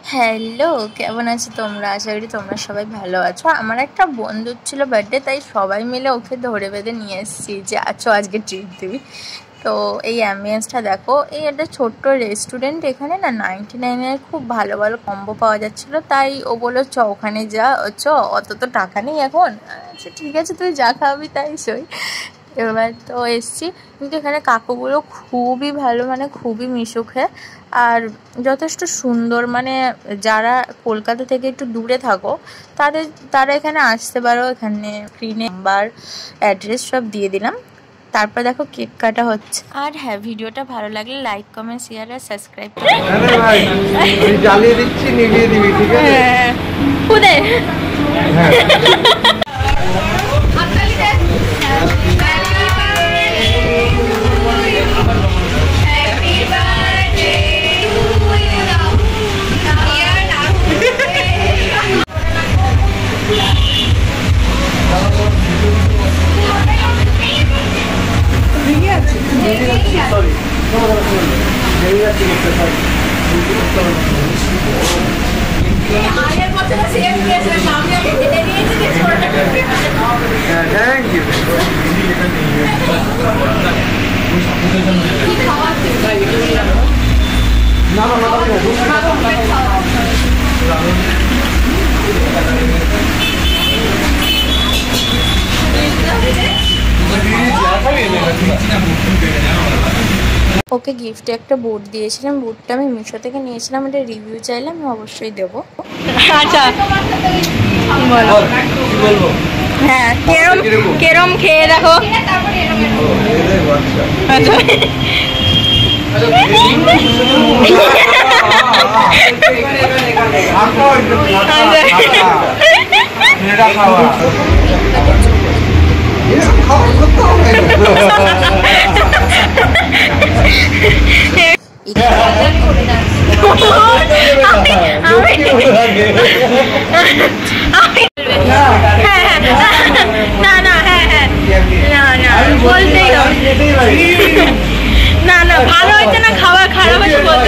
Hello, কেমন আছো তোমরা? আশা করি তোমরা সবাই ভালো আছো। আমার একটা বন্ধুর ছিল বার্থডে, তাই সবাই মিলে ওকে ধরে বেঁধে নিয়ে এসেছি যে আছো আজকে ট্রিট দিবি। তো এই অ্যাম্বিয়েন্সটা দেখো, এই একটা ছোট্ট রেস্টুরেন্ট, এখানে না 99-এর খুব ভালো ভালো কম্বো পাওয়া যাচ্ছিলো, তাই ও বললো চ ওখানে যা, অত তো টাকা নেই এখন। আচ্ছা ঠিক আছে, তুই যা খাবি তাই সই। এবার তো এসছি, কিন্তু এখানে কাকুগুলো খুবই ভালো, মানে খুবই মিশুকে আর যথেষ্ট সুন্দর। মানে যারা কলকাতা থেকে একটু দূরে থাকো তারা এখানে আসতে পারো। এখানে স্ক্রিনে নাম্বার, অ্যাড্রেস সব দিয়ে দিলাম। তারপর দেখো কেক কাটা হচ্ছে। আর হ্যাঁ, ভিডিওটা ভালো লাগলে লাইক, কমেন্ট, শেয়ার আর সাবস্ক্রাইব করুন। জ্বালিয়ে দিচ্ছি, নিভিয়ে দিবি, ঠিক আছে? খুদে ওকে গিফটে একটা বুট দিয়েছিলাম। বুটটা আমি মিশো থেকে নিয়েছিলাম, এটা রিভিউ চাইলে আমি অবশ্যই দেবো। আচ্ছা বলবো, হ্যাঁ কেরম খেয়ে দেখো। না না, ভালো হয়েছে না, খাওয়া খারাপ হয়েছে বলতে।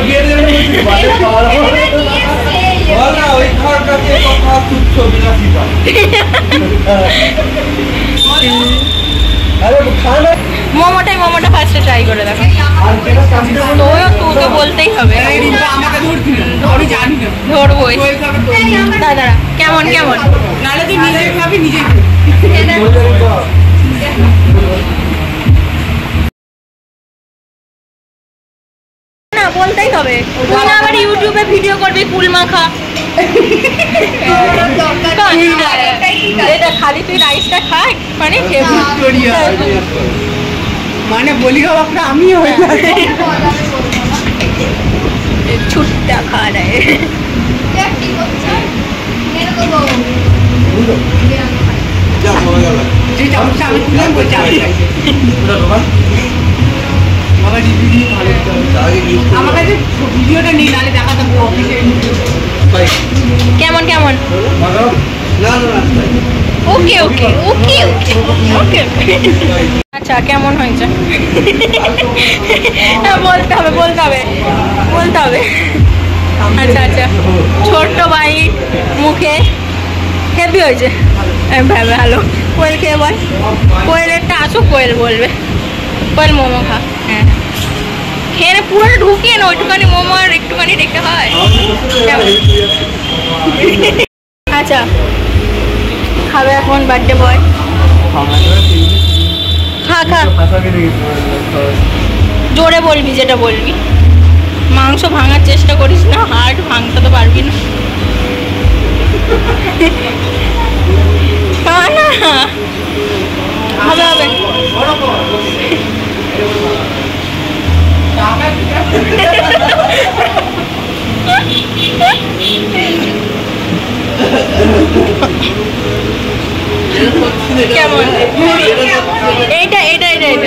মোমোটা ফার্স্টে ট্রাই করে দেখো। তোকে বলতেই হবে, ধরবোই। দাদা কেমন কেমন, নাহলে তুই নিজে খাবি নিজে না, বলতেই হবে। তুই না আবার ইউটিউবে ভিডিও করবি কুল মাখা। খালি তুই রাইসটা খাই মানে মানে বলি আপনার আমি ছুটটা খা দেয়। আমার কাছে ভিডিওটা নেই, নাহলে দেখাতাম। কেমন কেমন? ওকে ওকে ওকে ওকে ওকে। আচ্ছা কেমন হয়েছে? বলতে হবে বলতে হবে বলতে হবে। আচ্ছা আচ্ছা, ছোট্ট ভাই মুখে হেভি হয়েছে, ভালো। কোয়েল খেয়ে বল, কোয়েলেরটা আসো, কোয়েল বলবে। কোয়েল মোমো খা। হ্যাঁ খেয়ে পুরোটা ঢুকিয়ে না, ওইটুখানি মোমো আর একটুখানি রেখে হয়। আচ্ছা খাবে এখন বার্থডে বয়। খা খা, জোরে বলবি যেটা বলবি। মাংস ভাঙার চেষ্টা করিস না, হার্ট ভাঙতে তো পারবি না। না হবে হবে। কেমন এইটা এইটা এইটা এইটা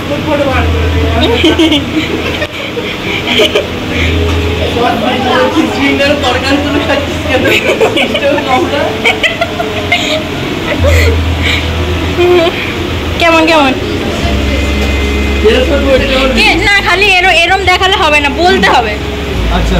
কেমন কেমন না, খালি এরম দেখালে হবে না, বলতে হবে। আচ্ছা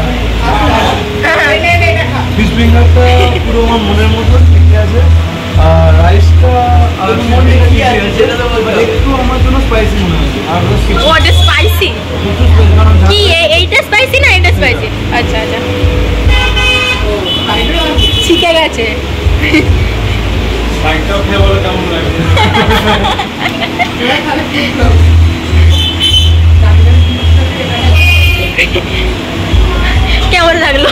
ফিশ ফিঙ্গারটা পুরো আমার মনের মতো ঠিকই আছে, আর রাইসটা আর ঠিকই আছে, একটু আমার জন্য স্পাইসি মনে হচ্ছে। আর ওটা স্পাইসি কি? এইটা স্পাইসি না এটা স্পাইসি? আচ্ছা আচ্ছা, শিখে গেছে। সাইডটাও খেয়ে বলো কেমন লাগে। কেমন লাগলো?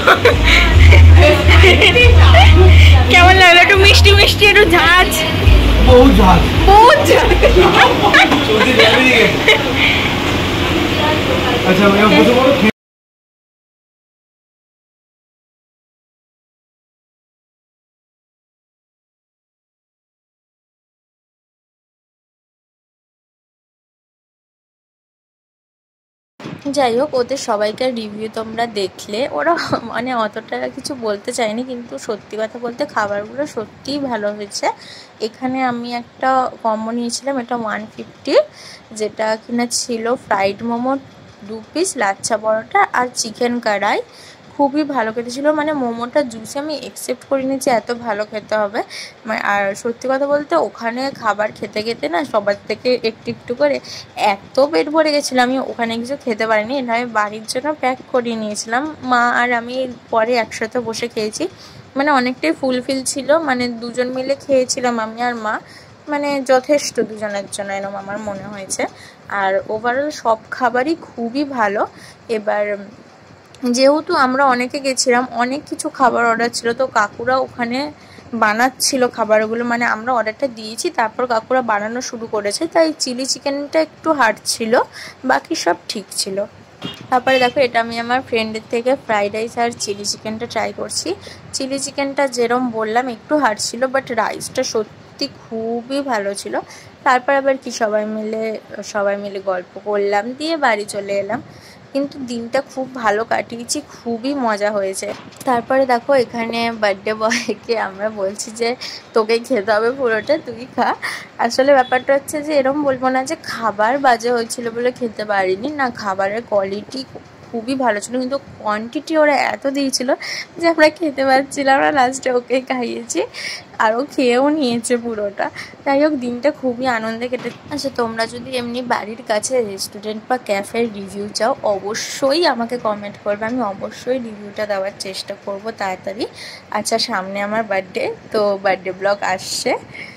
কেমন লাগলো? একটু মিষ্টি মিষ্টি, একটু ঝাঁজ, বহুত ঝাল, বহুত ঝাঁজ। আচ্ছা বসে বলো। যাই হোক, ওদের সবাইকার রিভিউ তোমরা দেখলে, ওরা মানে অতটা কিছু বলতে চায়নি, কিন্তু সত্যি কথা বলতে খাবারগুলো সত্যিই ভালো হয়েছে। এখানে আমি একটা কম্বো নিয়েছিলাম, এটা 150, যেটা কিনা ছিল ফ্রাইড মোমো 2 পিস, লাচ্ছা পরোটা আর চিকেন কড়াই। খুবই ভালো খেতে ছিল, মানে মোমোটা জুসি, আমি এক্সপেক্ট করিনি যে এত ভালো খেতে হবে। আর সত্যি কথা বলতে ওখানে খাবার খেতে খেতে না সবার থেকে একটু একটু করে এত পেট ভরে গেছিলো, আমি ওখানে কিছু খেতে পারিনি। এটা আমি বাড়ির জন্য প্যাক করিয়ে নিয়েছিলাম, মা আর আমি পরে একসাথে বসে খেয়েছি। মানে অনেকটাই ফুলফিল ছিল, মানে দুজন মিলে খেয়েছিলাম আমি আর মা, মানে যথেষ্ট দুজনের জন্য এরকম আমার মনে হয়েছে। আর ওভারঅল সব খাবারই খুবই ভালো। এবার যেহেতু আমরা অনেকে গেছিলাম, অনেক কিছু খাবার অর্ডার ছিল, তো কাকুরা ওখানে বানাচ্ছিল খাবারগুলো, মানে আমরা অর্ডারটা দিয়েছি তারপর কাকুরা বানানো শুরু করেছে, তাই চিলি চিকেনটা একটু হার্ড ছিল, বাকি সব ঠিক ছিল। তারপরে দেখো, এটা আমি আমার ফ্রেন্ডের থেকে ফ্রাইড রাইস আর চিলি চিকেনটা ট্রাই করছি। চিলি চিকেনটা যেরম বললাম একটু হার্ড ছিল, বাট রাইসটা সত্যি খুবই ভালো ছিল। তারপর আবার কি সবাই মিলে গল্প করলাম, দিয়ে বাড়ি চলে এলাম। কিন্তু দিনটা খুব ভালো কাটিয়েছি, খুবই মজা হয়েছে। তারপরে দেখো, এখানে বার্থডে বয়কে আমরা বলছি যে তোকে খেতে হবে পুরোটা, তুই খা। আসলে ব্যাপারটা হচ্ছে যে এরকম বলবো না যে খাবার বাজে হয়েছিল বলে খেতে পারিনি, না, খাবারের কোয়ালিটি খুবই ভালো ছিল, কিন্তু কোয়ান্টিটি ওরা এত দিয়েছিল যে আমরা খেতে পারছিলাম না। লাস্টে ওকে খাইয়েছি, আরও খেয়েও নিয়েছে পুরোটা। যাই হোক, দিনটা খুবই আনন্দে কেটে। আচ্ছা, তোমরা যদি এমনি বাড়ির কাছে রেস্টুরেন্ট বা ক্যাফের রিভিউ চাও, অবশ্যই আমাকে কমেন্ট করবে, আমি অবশ্যই রিভিউটা দেওয়ার চেষ্টা করব তাড়াতাড়ি। আচ্ছা, সামনে আমার বার্থডে, তো বার্থডে ব্লগ আসছে।